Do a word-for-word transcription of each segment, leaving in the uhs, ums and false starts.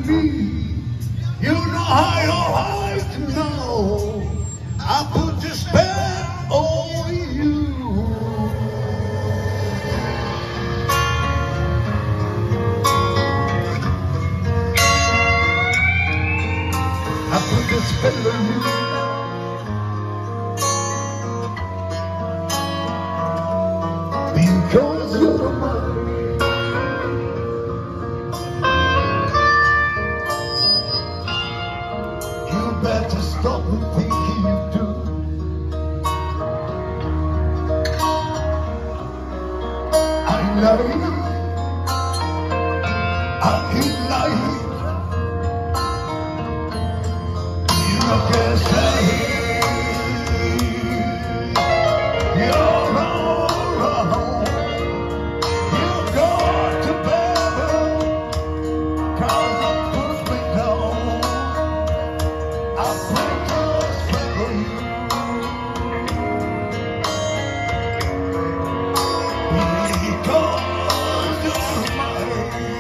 me. You know how your heart to know. I put this spell on you. I put this spell on you. Because you're mine. You better stop and thinking you do. I love you. I keep lying. You can say you're all wrong. You go to bed, cause I push me down. I put a spell on you. Because you're mine.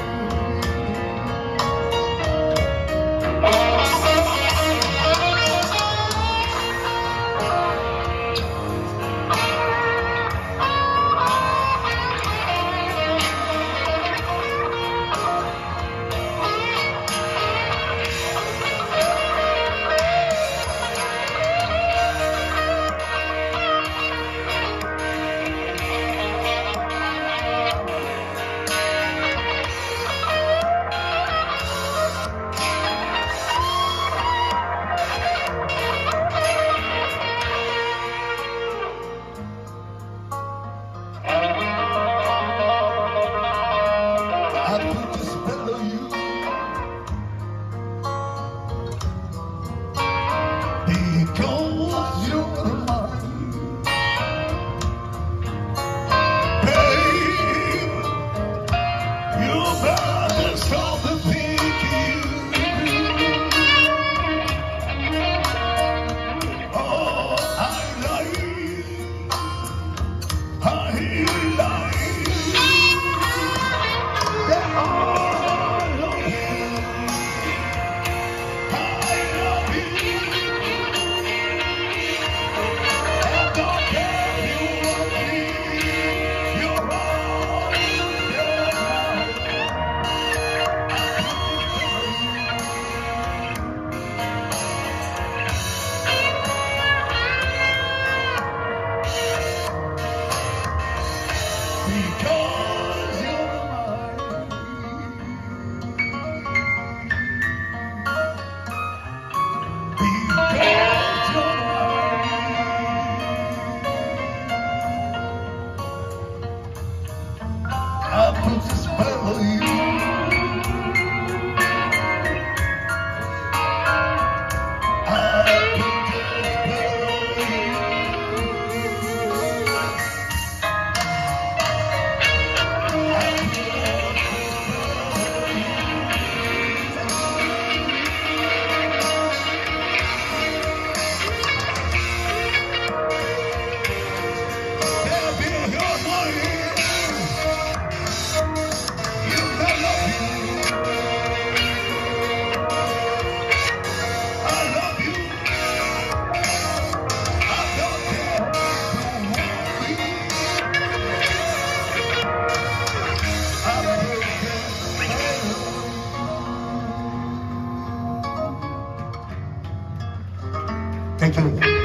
I put the spell on you. Because you're mine. Babe, you better stop the thinking. Oh, I lie. I lie. Because you're mine. Because you're mine. I put a spell on you. I put a spell on you. Thank you.